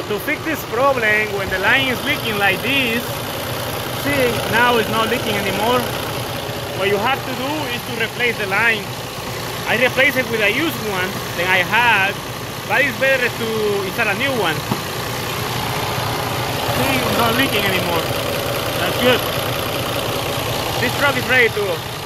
To fix this problem, when the line is leaking like this, see, now it's not leaking anymore. What you have to do is to replace the line. I replace it with a used one that I had, but it's better to install a new one. See, it's not leaking anymore. That's good. This truck is ready to go.